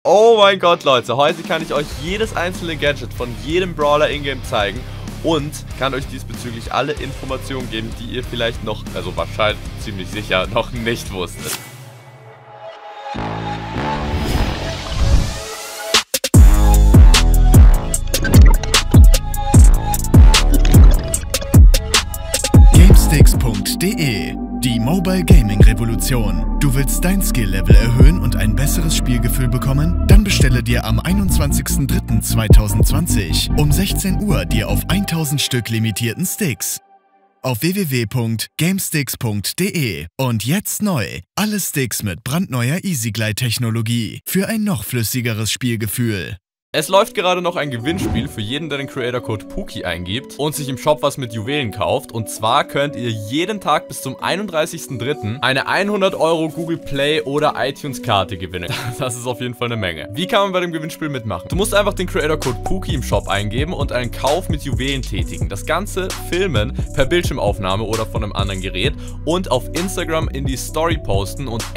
Oh mein Gott, Leute, heute kann ich euch jedes einzelne Gadget von jedem Brawler in-game zeigen und kann euch diesbezüglich alle Informationen geben, die ihr vielleicht noch, also wahrscheinlich ziemlich sicher, noch nicht wusstet. GameSticks.de, die Mobile Gaming Revolution. Du willst dein Skill-Level erhöhen und ein besseres Spielgefühl bekommen? Dann bestelle dir am 21.03.2020 um 16 Uhr dir auf 1000 Stück limitierten Sticks. Auf www.gamesticks.de. Und jetzt neu, alle Sticks mit brandneuer EasyGlide-Technologie für ein noch flüssigeres Spielgefühl. Es läuft gerade noch ein Gewinnspiel für jeden, der den Creator-Code Puki eingibt und sich im Shop was mit Juwelen kauft. Und zwar könnt ihr jeden Tag bis zum 31.03. eine 100 € Google Play oder iTunes Karte gewinnen. Das ist auf jeden Fall eine Menge. Wie kann man bei dem Gewinnspiel mitmachen? Du musst einfach den Creator-Code Puki im Shop eingeben und einen Kauf mit Juwelen tätigen. Das Ganze filmen per Bildschirmaufnahme oder von einem anderen Gerät und auf Instagram in die Story posten und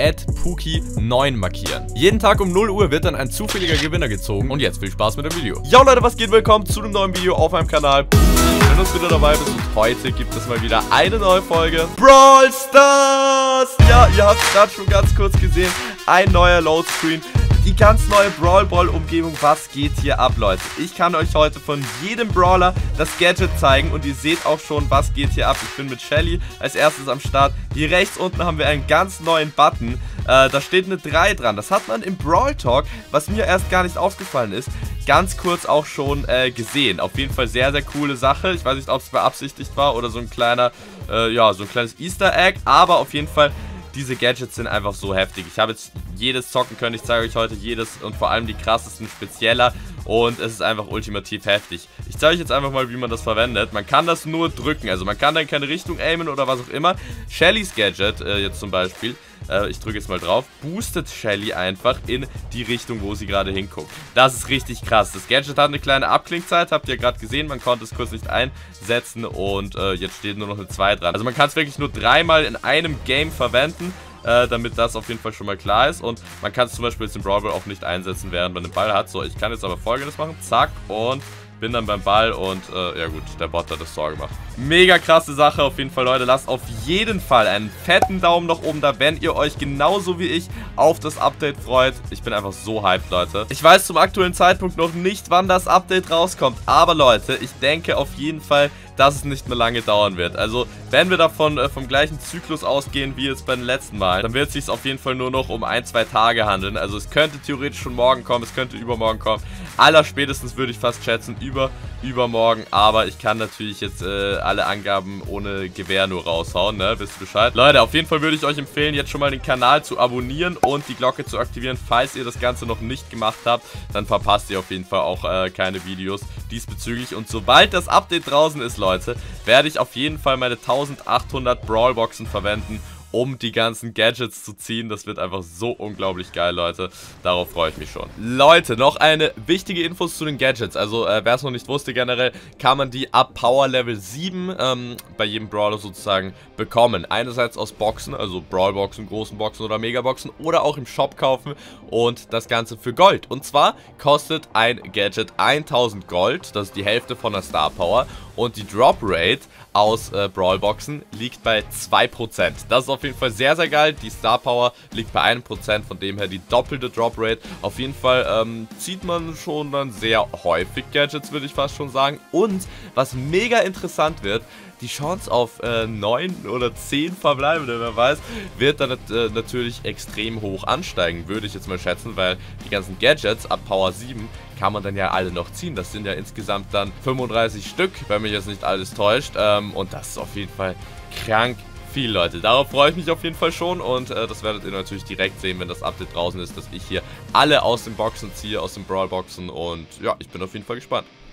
@Puki9 markieren. Jeden Tag um 0 Uhr wird dann ein zufälliger Gewinner gezogen. Und jetzt viel Spaß mit dem Video. Yo Leute, was geht? Willkommen zu einem neuen Video auf meinem Kanal. Schön, dass du wieder dabei bist und heute gibt es mal wieder eine neue Folge Brawl Stars! Ja, ihr habt es gerade schon ganz kurz gesehen. Ein neuer Loadscreen. Die ganz neue Brawl Ball Umgebung. Was geht hier ab, Leute? Ich kann euch heute von jedem Brawler das Gadget zeigen und ihr seht auch schon, was geht hier ab. Ich bin mit Shelly als erstes am Start. Hier rechts unten haben wir einen ganz neuen Button. Da steht eine 3 dran. Das hat man im Brawl Talk, was mir erst gar nicht aufgefallen ist, ganz kurz auch schon gesehen. Auf jeden Fall sehr, sehr coole Sache. Ich weiß nicht, ob es beabsichtigt war oder so ein kleiner, ja, so ein kleines Easter Egg. Aber auf jeden Fall, diese Gadgets sind einfach so heftig. Ich habe jetzt jedes zocken können. Ich zeige euch heute jedes und vor allem die krassesten spezieller. Und es ist einfach ultimativ heftig. Ich zeige euch jetzt einfach mal, wie man das verwendet. Man kann das nur drücken. Also man kann dann keine Richtung aimen oder was auch immer. Shellys Gadget jetzt zum Beispiel. Ich drücke jetzt mal drauf. Boostet Shelly einfach in die Richtung, wo sie gerade hinguckt. Das ist richtig krass. Das Gadget hat eine kleine Abklingzeit. Habt ihr gerade gesehen. Man konnte es kurz nicht einsetzen. Und jetzt steht nur noch eine 2 dran. Also man kann es wirklich nur 3-mal in einem Game verwenden. Damit das auf jeden Fall schon mal klar ist. Und man kann es zum Beispiel jetzt im Brawl Ball auch nicht einsetzen, während man den Ball hat. So, ich kann jetzt aber Folgendes machen. Zack, und bin dann beim Ball und, ja gut, der Bot hat das Tor gemacht. Mega krasse Sache auf jeden Fall, Leute. Lasst auf jeden Fall einen fetten Daumen nach oben da, wenn ihr euch genauso wie ich auf das Update freut. Ich bin einfach so hyped, Leute. Ich weiß zum aktuellen Zeitpunkt noch nicht, wann das Update rauskommt. Aber, Leute, ich denke auf jeden Fall, dass es nicht mehr lange dauern wird. Also, wenn wir davon vom gleichen Zyklus ausgehen wie jetzt bei den letzten Malen, dann wird es sich auf jeden Fall nur noch um 1-2 Tage handeln. Also, es könnte theoretisch schon morgen kommen, es könnte übermorgen kommen. Allerspätestens würde ich fast schätzen, übermorgen. Aber ich kann natürlich jetzt alle Angaben ohne Gewähr nur raushauen, ne? Wisst ihr Bescheid? Leute, auf jeden Fall würde ich euch empfehlen, jetzt schon mal den Kanal zu abonnieren und die Glocke zu aktivieren, falls ihr das Ganze noch nicht gemacht habt. Dann verpasst ihr auf jeden Fall auch keine Videos diesbezüglich. Und sobald das Update draußen ist, Leute, werde ich auf jeden Fall meine 1800 Brawlboxen verwenden, um die ganzen Gadgets zu ziehen. Das wird einfach so unglaublich geil, Leute. Darauf freue ich mich schon. Leute, noch eine wichtige Infos zu den Gadgets. Also, wer es noch nicht wusste, generell kann man die ab Power Level 7 bei jedem Brawler sozusagen bekommen. Einerseits aus Boxen, also Brawlboxen, großen Boxen oder Megaboxen, oder auch im Shop kaufen und das Ganze für Gold. Und zwar kostet ein Gadget 1000 Gold, das ist die Hälfte von der Star Power, und die Drop Rate aus Brawlboxen liegt bei 2%. Das ist auf jeden Fall sehr, sehr geil. Die Star Power liegt bei 1%, von dem her die doppelte Drop Rate. Auf jeden Fall zieht man schon dann sehr häufig Gadgets, würde ich fast schon sagen. Und was mega interessant wird, die Chance auf 9 oder 10 verbleibende, wer weiß, wird dann natürlich extrem hoch ansteigen, würde ich jetzt mal schätzen, weil die ganzen Gadgets ab Power 7 kann man dann ja alle noch ziehen. Das sind ja insgesamt dann 35 Stück, wenn mich jetzt nicht alles täuscht. Und das ist auf jeden Fall krank viel, Leute. Darauf freue ich mich auf jeden Fall schon und das werdet ihr natürlich direkt sehen, wenn das Update draußen ist, dass ich hier alle aus den Boxen ziehe, aus den Brawl-Boxen, und ja, ich bin auf jeden Fall gespannt.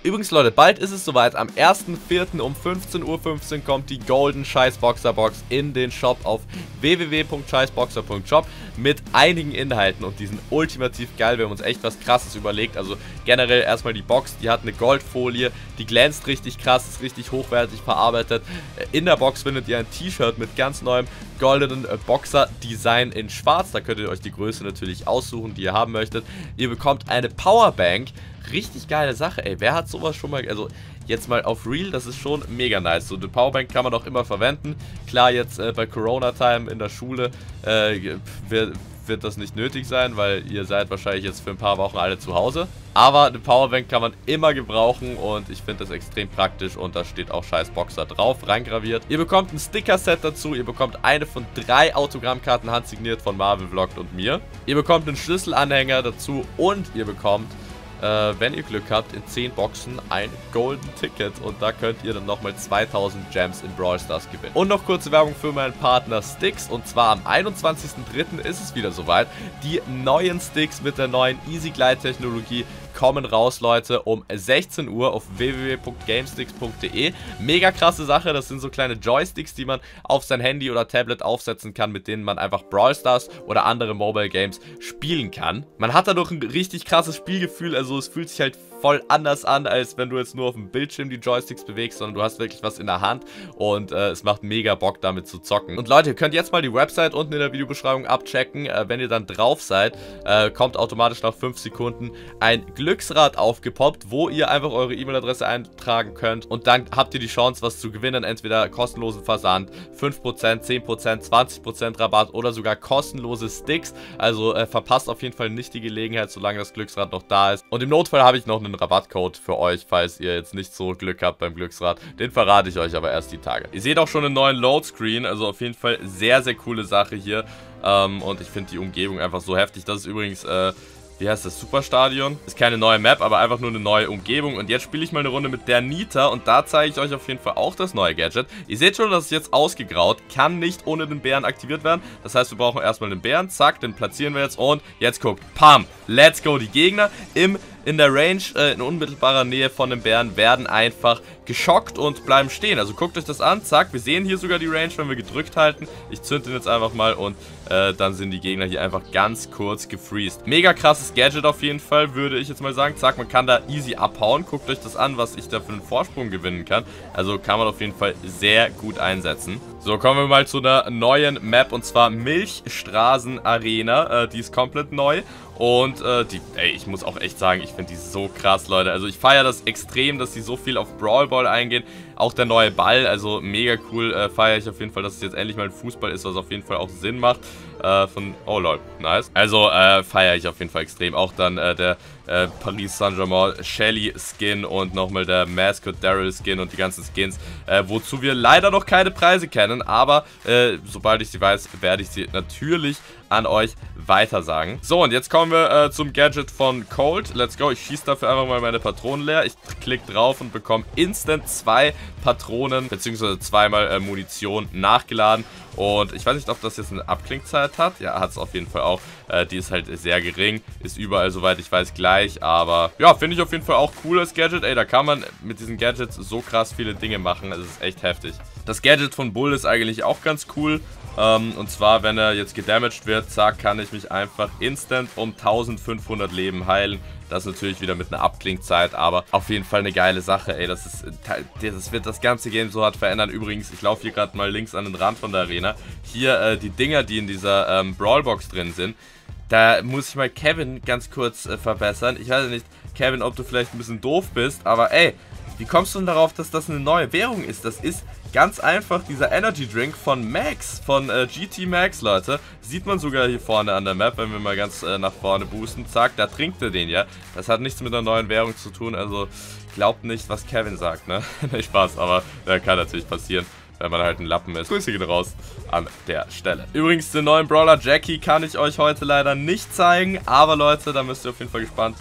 Übrigens, Leute, bald ist es soweit. Am 1.4. um 15:15 Uhr kommt die Golden Scheißboxer Box in den Shop auf www.scheißboxer.shop mit einigen Inhalten und die sind ultimativ geil. Wir haben uns echt was Krasses überlegt. Also generell erstmal die Box, die hat eine Goldfolie, die glänzt richtig krass, ist richtig hochwertig verarbeitet. In der Box findet ihr ein T-Shirt mit ganz neuem goldenen Boxer-Design in schwarz. Da könnt ihr euch die Größe natürlich aussuchen, die ihr haben möchtet. Ihr bekommt eine Powerbank. Richtig geile Sache, ey. Wer hat sowas schon mal... Also jetzt mal auf Real, das ist schon mega nice. So eine Powerbank kann man auch immer verwenden. Klar, jetzt bei Corona-Time in der Schule wird das nicht nötig sein, weil ihr seid wahrscheinlich jetzt für ein paar Wochen alle zu Hause. Aber eine Powerbank kann man immer gebrauchen und ich finde das extrem praktisch und da steht auch Scheißboxer drauf, reingraviert. Ihr bekommt ein Sticker-Set dazu, ihr bekommt eine von 3 Autogrammkarten handsigniert von Marvel Vlogged und mir. Ihr bekommt einen Schlüsselanhänger dazu und ihr bekommt, wenn ihr Glück habt, in 10 Boxen ein Golden Ticket und da könnt ihr dann nochmal 2000 Gems in Brawl Stars gewinnen. Und noch kurze Werbung für meinen Partner Stix und zwar am 21.03. ist es wieder soweit. Die neuen Sticks mit der neuen Easy Glide Technologie kommen raus, Leute, um 16 Uhr auf www.gamesticks.de. Mega krasse Sache, das sind so kleine Joysticks, die man auf sein Handy oder Tablet aufsetzen kann, mit denen man einfach Brawl Stars oder andere Mobile Games spielen kann. Man hat dadurch ein richtig krasses Spielgefühl, also es fühlt sich halt voll anders an, als wenn du jetzt nur auf dem Bildschirm die Joysticks bewegst, sondern du hast wirklich was in der Hand und es macht mega Bock damit zu zocken. Und Leute, ihr könnt jetzt mal die Website unten in der Videobeschreibung abchecken. Wenn ihr dann drauf seid, kommt automatisch nach 5 Sekunden ein Glücksrad aufgepoppt, wo ihr einfach eure E-Mail-Adresse eintragen könnt und dann habt ihr die Chance, was zu gewinnen, entweder kostenlosen Versand, 5%, 10%, 20% Rabatt oder sogar kostenlose Sticks. Also verpasst auf jeden Fall nicht die Gelegenheit, solange das Glücksrad noch da ist. Und im Notfall habe ich noch einen Rabattcode für euch, falls ihr jetzt nicht so Glück habt beim Glücksrad. Den verrate ich euch aber erst die Tage. Ihr seht auch schon einen neuen Loadscreen, also auf jeden Fall sehr, sehr coole Sache hier. Und ich finde die Umgebung einfach so heftig. Das ist übrigens, wie heißt das? Superstadion. Ist keine neue Map, aber einfach nur eine neue Umgebung. Und jetzt spiele ich mal eine Runde mit der Nita und da zeige ich euch auf jeden Fall auch das neue Gadget. Ihr seht schon, das ist jetzt ausgegraut. Kann nicht ohne den Bären aktiviert werden. Das heißt, wir brauchen erstmal den Bären. Zack, den platzieren wir jetzt und jetzt guckt. Pam! Let's go! Die Gegner in der Range, in unmittelbarer Nähe von den Bären, werden einfach geschockt und bleiben stehen. Also guckt euch das an, zack, wir sehen hier sogar die Range, wenn wir gedrückt halten. Ich zünde den jetzt einfach mal und dann sind die Gegner hier einfach ganz kurz gefreezed. Mega krasses Gadget auf jeden Fall, würde ich jetzt mal sagen. Zack, man kann da easy abhauen. Guckt euch das an, was ich da für einen Vorsprung gewinnen kann. Also kann man auf jeden Fall sehr gut einsetzen. So, kommen wir mal zu einer neuen Map und zwar Milchstraßen Arena. Die ist komplett neu. Und ich muss auch echt sagen, ich finde die so krass, Leute. Also ich feiere das extrem, dass sie so viel auf Brawl Ball eingehen. Auch der neue Ball, also mega cool, feiere ich auf jeden Fall, dass es jetzt endlich mal ein Fußball ist, was auf jeden Fall auch Sinn macht. Oh lol, nice. Also feiere ich auf jeden Fall extrem. Auch dann der Paris Saint-Germain Shelly Skin und nochmal der Mascot Daryl Skin und die ganzen Skins, wozu wir leider noch keine Preise kennen, aber sobald ich sie weiß, werde ich sie natürlich an euch weitersagen. So, und jetzt kommen wir zum Gadget von Colt. Let's go. Ich schieße dafür einfach mal meine Patronen leer. Ich klicke drauf und bekomme instant 2 Patronen bzw. zweimal Munition nachgeladen. Und ich weiß nicht, ob das jetzt eine Abklingzeit hat. Ja, hat es auf jeden Fall auch. Die ist halt sehr gering. Ist überall, soweit ich weiß, gleich. Aber ja, finde ich auf jeden Fall auch cool, das Gadget. Ey, da kann man mit diesen Gadgets so krass viele Dinge machen. Es ist echt heftig. Das Gadget von Bull ist eigentlich auch ganz cool. Und zwar, wenn er jetzt gedamaged wird, zack, kann ich mich einfach instant um 1500 Leben heilen. Das natürlich wieder mit einer Abklingzeit, aber auf jeden Fall eine geile Sache, ey. Das wird das ganze Game so hart verändern. Übrigens, ich laufe hier gerade mal links an den Rand von der Arena. Hier die Dinger, die in dieser Brawlbox drin sind. Da muss ich mal Kevin ganz kurz verbessern. Ich weiß nicht, Kevin, ob du vielleicht ein bisschen doof bist, aber ey, wie kommst du denn darauf, dass das eine neue Währung ist? Das ist ganz einfach dieser Energy Drink von Max, von GT Max, Leute. Sieht man sogar hier vorne an der Map, wenn wir mal ganz nach vorne boosten. Zack, da trinkt er den ja. Das hat nichts mit einer neuen Währung zu tun, also glaubt nicht, was Kevin sagt, ne? Nicht Spaß, aber kann natürlich passieren, wenn man halt ein Lappen ist. Grüße gehen raus an der Stelle. Übrigens, den neuen Brawler Jackie kann ich euch heute leider nicht zeigen, aber Leute, da müsst ihr auf jeden Fall gespannt bleiben.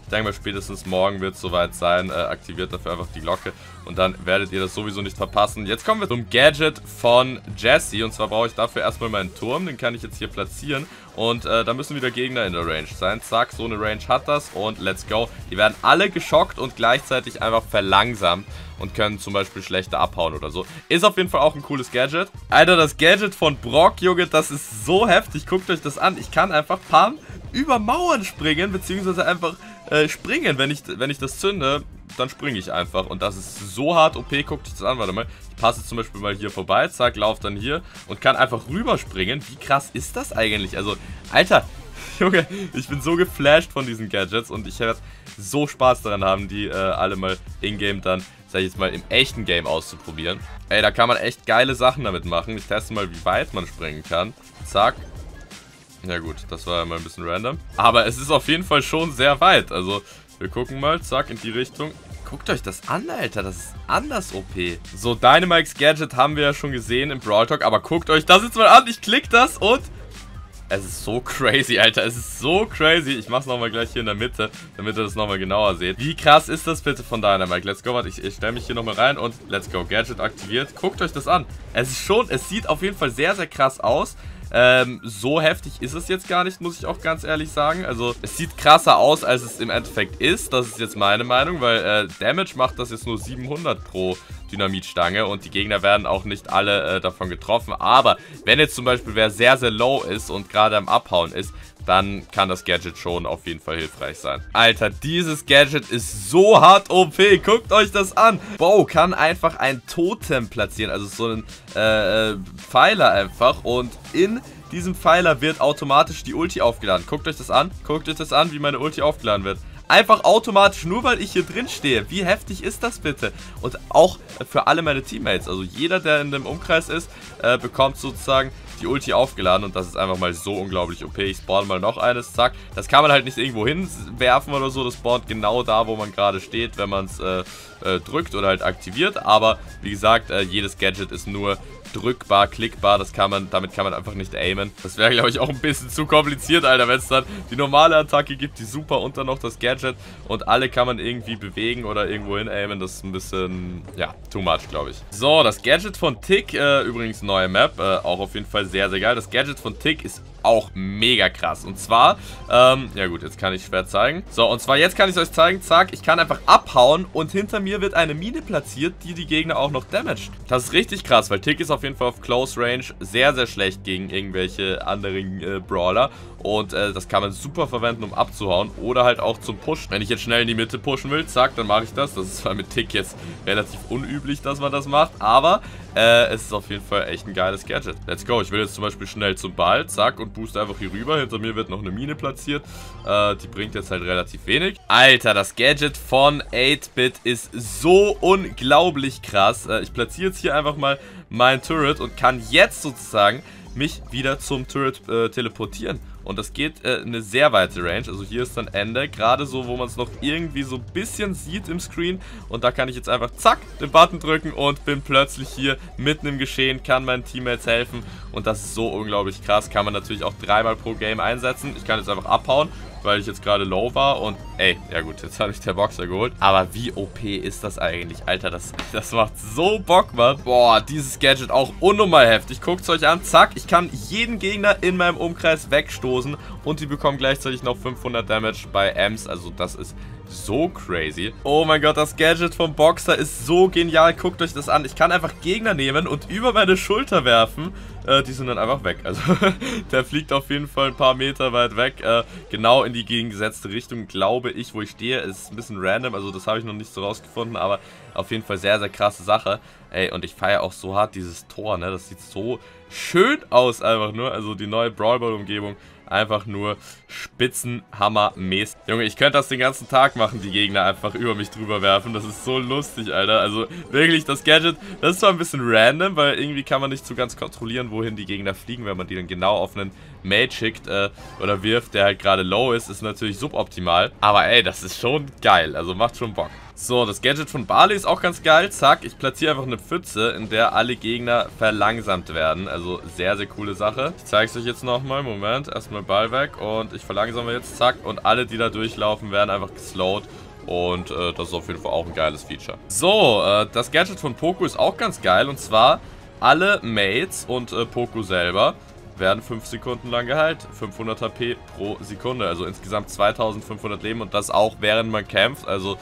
Ich denke mal, spätestens morgen wird es soweit sein. Aktiviert dafür einfach die Glocke und dann werdet ihr das sowieso nicht verpassen. Jetzt kommen wir zum Gadget von Jesse und zwar brauche ich dafür erstmal meinen Turm. Den kann ich jetzt hier platzieren und da müssen wieder Gegner in der Range sein. Zack, so eine Range hat das und let's go. Die werden alle geschockt und gleichzeitig einfach verlangsamt und können zum Beispiel schlechter abhauen oder so. Ist auf jeden Fall auch ein cooles Gadget. Alter, das Gadget von Brock, Junge, das ist so heftig. Guckt euch das an. Ich kann einfach Pam über Mauern springen, beziehungsweise einfach springen. Wenn ich das zünde, dann springe ich einfach. Und das ist so hart OP. Guckt euch das an, warte mal. Ich passe zum Beispiel mal hier vorbei, zack, lauf dann hier und kann einfach rüberspringen. Wie krass ist das eigentlich? Also, Alter, Junge, ich bin so geflasht von diesen Gadgets und ich werde so Spaß daran haben, die alle mal in-game dann, sag ich jetzt mal, im echten Game auszuprobieren. Ey, da kann man echt geile Sachen damit machen. Ich teste mal, wie weit man springen kann. Zack. Ja gut, das war mal ein bisschen random. Aber es ist auf jeden Fall schon sehr weit. Also, wir gucken mal, zack, in die Richtung. Guckt euch das an, Alter, das ist anders OP. So, Dynamikes Gadget haben wir ja schon gesehen im Brawl Talk, aber guckt euch das jetzt mal an. Ich klick das und es ist so crazy, Alter. Es ist so crazy. Ich mach's nochmal gleich hier in der Mitte, damit ihr das nochmal genauer seht. Wie krass ist das bitte von Dynamike? Let's go, warte, ich stelle mich hier nochmal rein und let's go. Gadget aktiviert. Guckt euch das an. Es sieht auf jeden Fall sehr, sehr krass aus. So heftig ist es jetzt gar nicht, muss ich auch ganz ehrlich sagen. Also, es sieht krasser aus, als es im Endeffekt ist. Das ist jetzt meine Meinung, weil Damage macht das jetzt nur 700 pro Dynamitstange und die Gegner werden auch nicht alle davon getroffen. Aber wenn jetzt zum Beispiel wer sehr, sehr low ist und gerade am Abhauen ist, dann kann das Gadget schon auf jeden Fall hilfreich sein. Alter, dieses Gadget ist so hart OP. Guckt euch das an. Bo kann einfach ein Totem platzieren, also so einen Pfeiler einfach. Und in diesem Pfeiler wird automatisch die Ulti aufgeladen. Guckt euch das an. Guckt euch das an, wie meine Ulti aufgeladen wird. Einfach automatisch, nur weil ich hier drin stehe. Wie heftig ist das bitte? Und auch für alle meine Teammates. Also jeder, der in dem Umkreis ist, bekommt sozusagen die Ulti aufgeladen. Und das ist einfach mal so unglaublich OP. Ich spawn mal noch eines, zack. Das kann man halt nicht irgendwo hinwerfen oder so. Das spawnt genau da, wo man gerade steht, wenn man es drückt oder halt aktiviert. Aber wie gesagt, jedes Gadget ist nur drückbar, klickbar, damit kann man einfach nicht aimen. Das wäre, glaube ich, auch ein bisschen zu kompliziert, Alter, wenn es dann die normale Attacke gibt, die super und dann noch das Gadget und alle kann man irgendwie bewegen oder irgendwo hin aimen. Das ist ein bisschen, ja, too much, glaube ich. So, das Gadget von Tick, übrigens neue Map, auch auf jeden Fall sehr, sehr geil. Das Gadget von Tick ist auch mega krass. Und zwar, ja gut, jetzt kann ich schwer zeigen. So, und zwar jetzt kann ich es euch zeigen, zack, ich kann einfach abhauen und hinter mir wird eine Mine platziert, die Gegner auch noch damaged. Das ist richtig krass, weil Tick ist auf jeden Fall auf Close Range sehr, sehr schlecht gegen irgendwelche anderen Brawler. Und das kann man super verwenden, um abzuhauen oder halt auch zum Pushen. Wenn ich jetzt schnell in die Mitte pushen will, zack, dann mache ich das. Das ist zwar mit Tick jetzt relativ unüblich, dass man das macht, aber es ist auf jeden Fall echt ein geiles Gadget. Let's go. Ich will jetzt zum Beispiel schnell zum Ball, zack, und boost einfach hier rüber. Hinter mir wird noch eine Mine platziert. Die bringt jetzt halt relativ wenig. Alter, das Gadget von 8-Bit ist so unglaublich krass. Ich platziere jetzt hier einfach mal mein Turret und kann jetzt sozusagen mich wieder zum Turret teleportieren. Und das geht eine sehr weite Range. Also hier ist dann Ende. Gerade so, wo man es noch irgendwie so ein bisschen sieht im Screen. Und da kann ich jetzt einfach zack den Button drücken und bin plötzlich hier mitten im Geschehen. Kann meinen Teammates helfen. Und das ist so unglaublich krass. Kann man natürlich auch 3-mal pro Game einsetzen. Ich kann jetzt einfach abhauen, weil ich jetzt gerade low war. Und ey, ja gut, jetzt habe ich der Boxer geholt. Aber wie OP ist das eigentlich? Alter, das macht so Bock, Mann. Boah, dieses Gadget auch unnormal heftig. Guckt es euch an. Zack, ich kann jeden Gegner in meinem Umkreis wegstoßen. Und die bekommen gleichzeitig noch 500 Damage bei Ems. Also das ist so crazy. Oh mein Gott, das Gadget vom Boxer ist so genial. Guckt euch das an. Ich kann einfach Gegner nehmen und über meine Schulter werfen. Die sind dann einfach weg. Also der fliegt auf jeden Fall ein paar Meter weit weg. Genau in die gegengesetzte Richtung, glaube ich, wo ich stehe. Ist ein bisschen random. Also das habe ich noch nicht so rausgefunden. Aber auf jeden Fall sehr, sehr krasse Sache. Ey, und ich feiere auch so hart dieses Tor, ne? Das sieht so schön aus einfach nur. Also die neue Brawl Ball Umgebung. Einfach nur spitzenhammermäßig. Junge, ich könnte das den ganzen Tag machen, die Gegner einfach über mich drüber werfen. Das ist so lustig, Alter. Also wirklich, das Gadget, das ist zwar ein bisschen random, weil irgendwie kann man nicht so ganz kontrollieren, wohin die Gegner fliegen, wenn man die dann genau auf einen Mate schickt oder wirft, der halt gerade low ist, ist natürlich suboptimal. Aber ey, das ist schon geil, also macht schon Bock. So, das Gadget von Barley ist auch ganz geil. Zack, ich platziere einfach eine Pfütze, in der alle Gegner verlangsamt werden. Also sehr, sehr coole Sache. Ich zeige es euch jetzt nochmal. Moment, erstmal Ball weg und ich verlangsame jetzt, zack. Und alle, die da durchlaufen, werden einfach geslowt. Und das ist auf jeden Fall auch ein geiles Feature. So, das Gadget von Poco ist auch ganz geil. Und zwar alle Mates und Poco selber werden 5 Sekunden lang geheilt. 500 HP pro Sekunde. Also insgesamt 2500 Leben. Und das auch während man kämpft. Also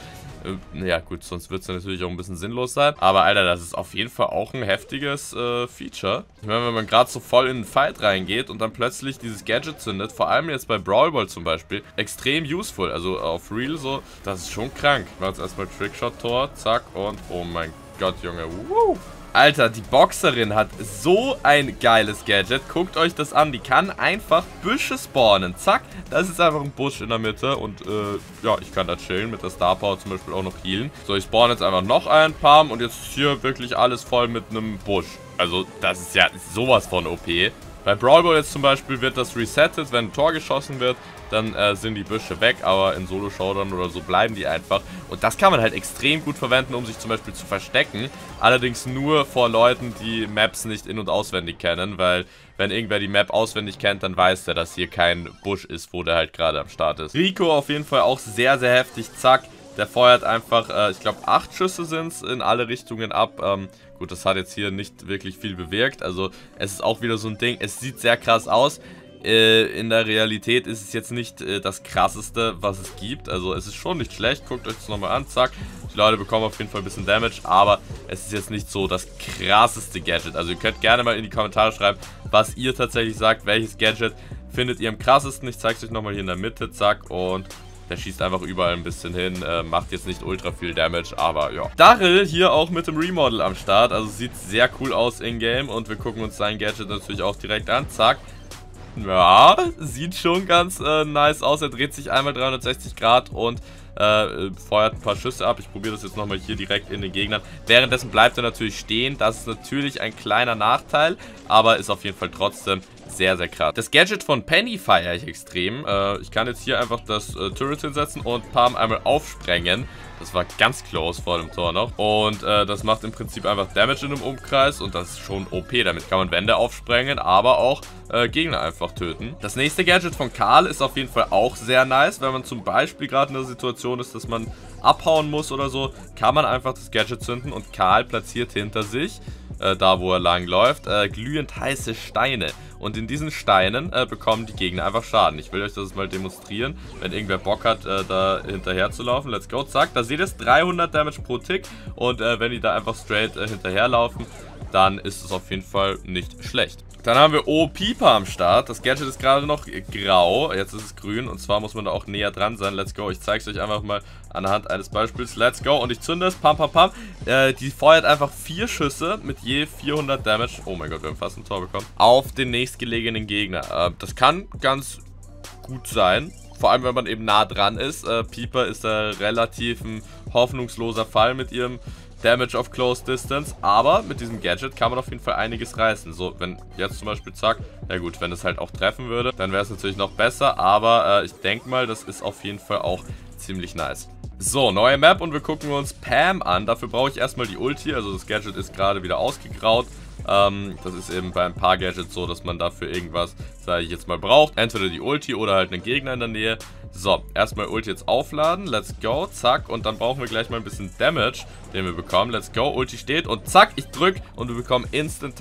ja gut, sonst wird es ja natürlich auch ein bisschen sinnlos sein. Aber Alter, das ist auf jeden Fall auch ein heftiges Feature. Ich meine, wenn man gerade so voll in den Fight reingeht und dann plötzlich dieses Gadget zündet, vor allem jetzt bei Brawl Ball zum Beispiel, extrem useful. Also auf Real so, das ist schon krank. Ich mache jetzt erstmal Trickshot-Tor, zack und oh mein Gott, Junge, woo. Alter, die Boxerin hat so ein geiles Gadget. Guckt euch das an. Die kann einfach Büsche spawnen. Zack, das ist einfach ein Busch in der Mitte. Und ja, ich kann da chillen. Mit der Star Power zum Beispiel auch noch healen. So, ich spawn jetzt einfach noch ein Pam. Und jetzt ist hier wirklich alles voll mit einem Busch. Also, das ist ja sowas von OP. Bei Brawl Ball jetzt zum Beispiel wird das resettet, wenn ein Tor geschossen wird, dann sind die Büsche weg, aber in Solo-Showdown oder so bleiben die einfach. Und das kann man halt extrem gut verwenden, um sich zum Beispiel zu verstecken. Allerdings nur vor Leuten, die Maps nicht in- und auswendig kennen, weil wenn irgendwer die Map auswendig kennt, dann weiß der, dass hier kein Busch ist, wo der halt gerade am Start ist. Rico auf jeden Fall auch sehr, sehr heftig, zack. Der feuert einfach, ich glaube 8 Schüsse sind es in alle Richtungen ab. Gut, das hat jetzt hier nicht wirklich viel bewirkt. Also es ist auch wieder so ein Ding, es sieht sehr krass aus. In der Realität ist es jetzt nicht das krasseste, was es gibt. Also es ist schon nicht schlecht, guckt euch das nochmal an, zack. Die Leute bekommen auf jeden Fall ein bisschen Damage, aber es ist jetzt nicht so das krasseste Gadget. Also ihr könnt gerne mal in die Kommentare schreiben, was ihr tatsächlich sagt, welches Gadget findet ihr am krassesten. Ich zeige es euch nochmal hier in der Mitte, zack, und der schießt einfach überall ein bisschen hin, macht jetzt nicht ultra viel Damage, aber ja. Darryl hier auch mit dem Remodel am Start, also sieht sehr cool aus in-game und wir gucken uns sein Gadget natürlich auch direkt an, zack. Ja, sieht schon ganz nice aus, er dreht sich einmal 360 Grad und feuert ein paar Schüsse ab. Ich probiere das jetzt nochmal hier direkt in den Gegnern. Währenddessen bleibt er natürlich stehen, das ist natürlich ein kleiner Nachteil, aber ist auf jeden Fall trotzdem sehr, sehr krass. Das Gadget von Penny feiere ich extrem. Ich kann jetzt hier einfach das Turret hinsetzen und Pam einmal aufsprengen. Das war ganz close vor dem Tor noch. Und das macht im Prinzip einfach Damage in einem Umkreis und das ist schon OP. Damit kann man Wände aufsprengen, aber auch Gegner einfach töten. Das nächste Gadget von Karl ist auf jeden Fall auch sehr nice. Wenn man zum Beispiel gerade in der Situation ist, dass man abhauen muss oder so, kann man einfach das Gadget zünden und Karl platziert hinter sich, da wo er lang läuft, glühend heiße Steine. Und in diesen Steinen bekommen die Gegner einfach Schaden. Ich will euch das mal demonstrieren, wenn irgendwer Bock hat, da hinterher zu laufen. Let's go, zack. Da seht ihr es, 300 Damage pro Tick. Und wenn die da einfach straight hinterherlaufen, dann ist es auf jeden Fall nicht schlecht. Dann haben wir Pipa am Start. Das Gadget ist gerade noch grau. Jetzt ist es grün. Und zwar muss man da auch näher dran sein. Let's go. Ich zeige es euch einfach mal anhand eines Beispiels. Let's go. Und ich zünde es. Pam, pam, pam. Die feuert einfach 4 Schüsse mit je 400 Damage. Oh mein Gott, wir haben fast ein Tor bekommen. Auf den nächstgelegenen Gegner. Das kann ganz gut sein. Vor allem, wenn man eben nah dran ist. Pipa ist da relativ ein hoffnungsloser Fall mit ihrem Damage of Close Distance, aber mit diesem Gadget kann man auf jeden Fall einiges reißen. So, wenn jetzt zum Beispiel, zack, ja gut, wenn es halt auch treffen würde, dann wäre es natürlich noch besser, aber ich denke mal, das ist auf jeden Fall auch ziemlich nice. So, neue Map und wir gucken uns Pam an. Dafür brauche ich erstmal die Ulti, also das Gadget ist gerade wieder ausgegraut. Das ist eben bei ein paar Gadgets so, dass man dafür irgendwas, sage ich jetzt mal, braucht. Entweder die Ulti oder halt einen Gegner in der Nähe. So, erstmal Ulti jetzt aufladen. Let's go, zack. Und dann brauchen wir gleich mal ein bisschen Damage, den wir bekommen. Let's go, Ulti steht und zack, ich drück und wir bekommen instant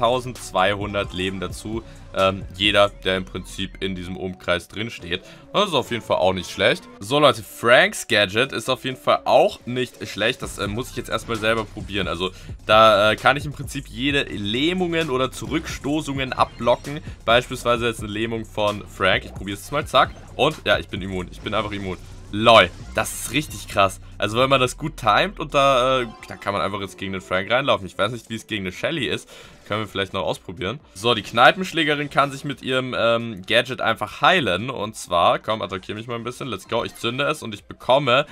1200 Leben dazu. Jeder, der im Prinzip in diesem Umkreis drin steht. Das ist auf jeden Fall auch nicht schlecht. So Leute, Franks Gadget ist auf jeden Fall auch nicht schlecht. Das muss ich jetzt erstmal selber probieren. Also da kann ich im Prinzip jede Lähmungen oder Zurückstoßungen abblocken. Beispielsweise jetzt eine Lähmung von Frank. Ich probiere es jetzt mal, zack. Und ja, ich bin immun. Ich bin einfach immun. Lol, das ist richtig krass. Also wenn man das gut timet und da kann man einfach jetzt gegen den Frank reinlaufen. Ich weiß nicht, wie es gegen eine Shelly ist. Können wir vielleicht noch ausprobieren. So, die Kneipenschlägerin kann sich mit ihrem Gadget einfach heilen. Und zwar, komm, attackiere mich mal ein bisschen. Let's go, ich zünde es und ich bekomme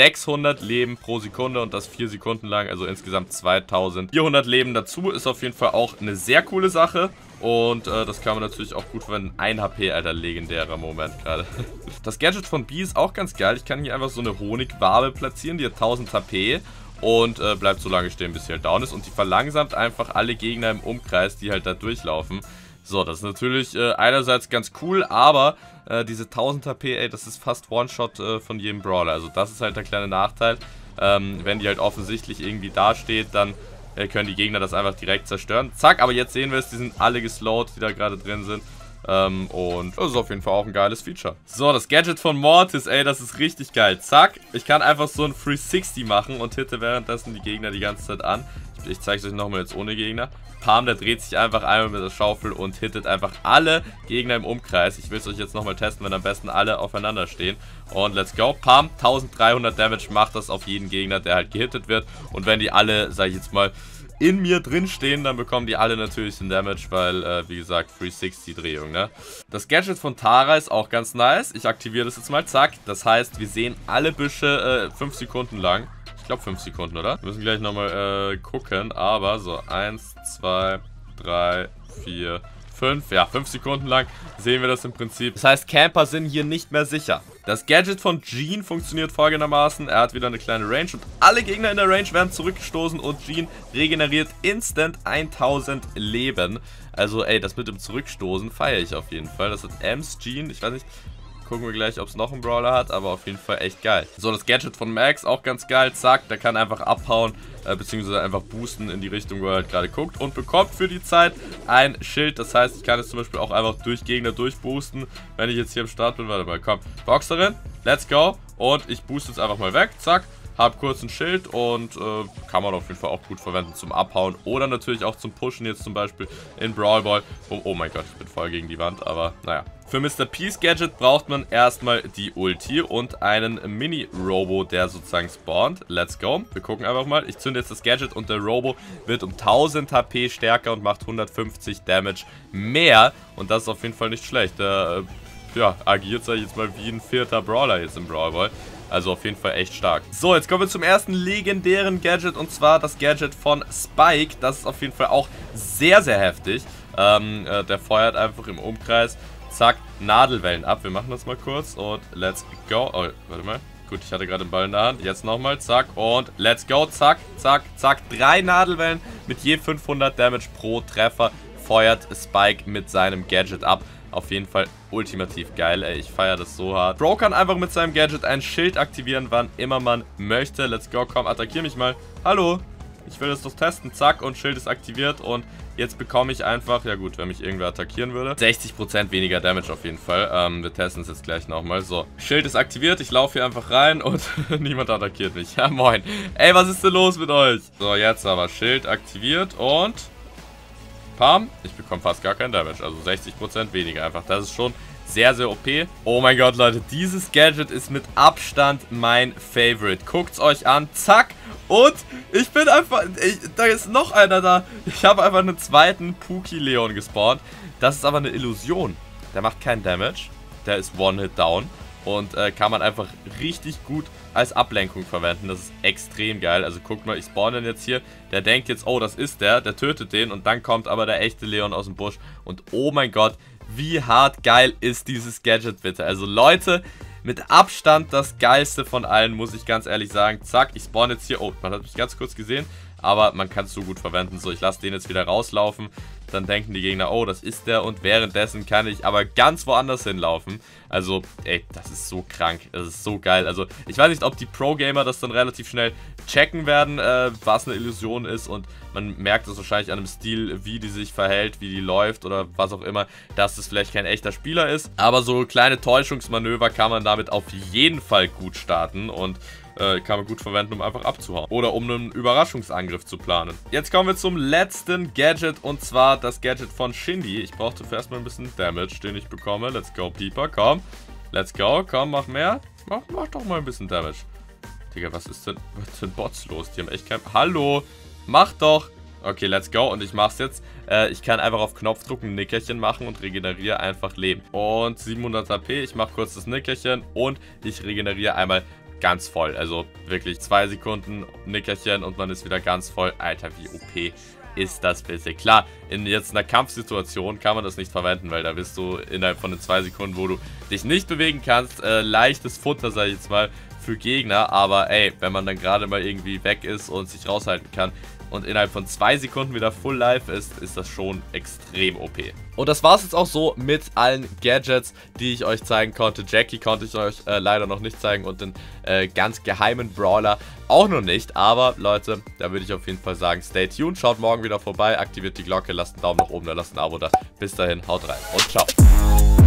600 Leben pro Sekunde und das 4 Sekunden lang. Also insgesamt 2400 Leben dazu. Ist auf jeden Fall auch eine sehr coole Sache. Und das kann man natürlich auch gut verwenden. 1 HP, alter, legendärer Moment gerade. Das Gadget von B ist auch ganz geil. Ich kann hier einfach so eine Honigwabe platzieren, die hat 1000 HP. Und bleibt so lange stehen, bis sie halt down ist. Und die verlangsamt einfach alle Gegner im Umkreis, die halt da durchlaufen. So, das ist natürlich einerseits ganz cool, aber diese 1000 HP, ey, das ist fast One-Shot von jedem Brawler. Also das ist halt der kleine Nachteil. Wenn die halt offensichtlich irgendwie dasteht, dann können die Gegner das einfach direkt zerstören. Zack, aber jetzt sehen wir es, die sind alle geslowt, die da gerade drin sind. Und das ist auf jeden Fall auch ein geiles Feature. So, das Gadget von Mortis, ey, das ist richtig geil. Zack, ich kann einfach so ein 360 machen und hitte währenddessen die Gegner die ganze Zeit an. Ich zeige es euch nochmal jetzt ohne Gegner. Pam, der dreht sich einfach einmal mit der Schaufel und hittet einfach alle Gegner im Umkreis. Ich will es euch jetzt nochmal testen, wenn am besten alle aufeinander stehen. Und let's go. Pam, 1300 Damage macht das auf jeden Gegner, der halt gehittet wird. Und wenn die alle, sag ich jetzt mal, in mir drin stehen, dann bekommen die alle natürlich den Damage, weil, wie gesagt, 360-Drehung, ne? Das Gadget von Tara ist auch ganz nice. Ich aktiviere das jetzt mal, zack. Das heißt, wir sehen alle Büsche 5 Sekunden lang. Ich glaube 5 Sekunden, oder? Wir müssen gleich nochmal gucken, aber so 1, 2, 3, 4, 5, ja, 5 Sekunden lang sehen wir das im Prinzip. Das heißt, Camper sind hier nicht mehr sicher. Das Gadget von Gene funktioniert folgendermaßen. Er hat wieder eine kleine Range und alle Gegner in der Range werden zurückgestoßen und Gene regeneriert instant 1000 Leben. Also, ey, das mit dem Zurückstoßen feiere ich auf jeden Fall. Das hat Ems Gene, ich weiß nicht, gucken wir gleich, ob es noch einen Brawler hat, aber auf jeden Fall echt geil. So, das Gadget von Max, auch ganz geil. Zack, der kann einfach abhauen, beziehungsweise einfach boosten in die Richtung, wo er halt gerade guckt und bekommt für die Zeit ein Schild. Das heißt, ich kann jetzt zum Beispiel auch einfach durch Gegner durchboosten, wenn ich jetzt hier am Start bin. Warte mal, komm, Boxerin, let's go. Und ich booste jetzt einfach mal weg, zack. Hab kurz ein Schild und kann man auf jeden Fall auch gut verwenden zum Abhauen oder natürlich auch zum Pushen, jetzt zum Beispiel in Brawl Ball. Oh mein Gott, ich bin voll gegen die Wand, aber naja. Für Mr. P's Gadget braucht man erstmal die Ulti und einen Mini-Robo, der sozusagen spawnt. Let's go. Wir gucken einfach mal. Ich zünde jetzt das Gadget und der Robo wird um 1000 HP stärker und macht 150 Damage mehr. Und das ist auf jeden Fall nicht schlecht. Der ja, agiert, sag ich jetzt mal, wie ein 4. Brawler jetzt im Brawl Ball. Also auf jeden Fall echt stark. So, jetzt kommen wir zum ersten legendären Gadget und zwar das Gadget von Spike. Das ist auf jeden Fall auch sehr, sehr heftig. Der feuert einfach im Umkreis, zack, Nadelwellen ab. Wir machen das mal kurz und let's go. Oh, warte mal. Gut, ich hatte gerade den Ball in der Hand. Jetzt nochmal, zack und let's go. Zack, zack, zack. 3 Nadelwellen mit je 500 Damage pro Treffer feuert Spike mit seinem Gadget ab. Auf jeden Fall ultimativ geil, ey. Ich feiere das so hart. Bro kann einfach mit seinem Gadget ein Schild aktivieren, wann immer man möchte. Let's go, komm, attackier mich mal. Hallo, ich will das doch testen. Zack, und Schild ist aktiviert. Und jetzt bekomme ich einfach, ja gut, wenn mich irgendwer attackieren würde, 60% weniger Damage auf jeden Fall. Wir testen es jetzt gleich nochmal. So, Schild ist aktiviert. Ich laufe hier einfach rein und niemand attackiert mich. Ja, moin. Ey, was ist denn los mit euch? So, jetzt aber Schild aktiviert und... Pam, ich bekomme fast gar keinen Damage, also 60% weniger einfach. Das ist schon sehr, sehr OP. Oh mein Gott, Leute, dieses Gadget ist mit Abstand mein Favorite. Guckt's euch an, zack. Und ich bin einfach, da ist noch einer da. Ich habe einfach einen zweiten Pookie-Leon gespawnt. Das ist aber eine Illusion. Der macht keinen Damage, der ist One-Hit down. Und kann man einfach richtig gut als Ablenkung verwenden. Das ist extrem geil. Also guckt mal, ich spawn den jetzt hier. Der denkt jetzt, oh, das ist der tötet den. Und dann kommt aber der echte Leon aus dem Busch. Und oh mein Gott, wie hart geil ist dieses Gadget bitte. Also Leute, mit Abstand das geilste von allen, muss ich ganz ehrlich sagen. Zack, ich spawn jetzt hier. Oh, man hat mich ganz kurz gesehen. Aber man kann es so gut verwenden. So, ich lasse den jetzt wieder rauslaufen. Dann denken die Gegner, oh, das ist der. Und währenddessen kann ich aber ganz woanders hinlaufen. Also, ey, das ist so krank. Das ist so geil. Also, ich weiß nicht, ob die Pro-Gamer das dann relativ schnell checken werden, was eine Illusion ist. Und man merkt es wahrscheinlich an dem Stil, wie die sich verhält, wie die läuft oder was auch immer, dass es vielleicht kein echter Spieler ist. Aber so kleine Täuschungsmanöver kann man damit auf jeden Fall gut starten. Und kann man gut verwenden, um einfach abzuhauen. Oder um einen Überraschungsangriff zu planen. Jetzt kommen wir zum letzten Gadget. Und zwar das Gadget von Shindy. Ich brauchte für erstmal ein bisschen Damage, den ich bekomme. Let's go, Pieper. Komm. Let's go. Komm, mach mehr. Mach doch mal ein bisschen Damage. Digga, was ist denn mit den Bots los? Die haben echt kein... Hallo. Mach doch. Okay, let's go. Und ich mach's jetzt. Ich kann einfach auf Knopfdruck ein Nickerchen machen und regeneriere einfach Leben. Und 700 HP. Ich mache kurz das Nickerchen und ich regeneriere einmal ganz voll. Also wirklich 2 Sekunden Nickerchen und man ist wieder ganz voll. Alter, wie OP ist das bitte. Klar, in jetzt einer Kampfsituation kann man das nicht verwenden, weil da bist du innerhalb von den 2 Sekunden, wo du dich nicht bewegen kannst, leichtes Futter, sag ich jetzt mal, für Gegner. Aber ey, wenn man dann gerade mal irgendwie weg ist und sich raushalten kann und innerhalb von 2 Sekunden wieder full life ist das schon extrem OP. Und das war es jetzt auch so mit allen Gadgets, die ich euch zeigen konnte. Jackie konnte ich euch leider noch nicht zeigen und den ganz geheimen Brawler auch noch nicht. Aber Leute, da würde ich auf jeden Fall sagen, stay tuned, schaut morgen wieder vorbei, aktiviert die Glocke, lasst einen Daumen nach oben da, lasst ein Abo da. Bis dahin, haut rein und ciao.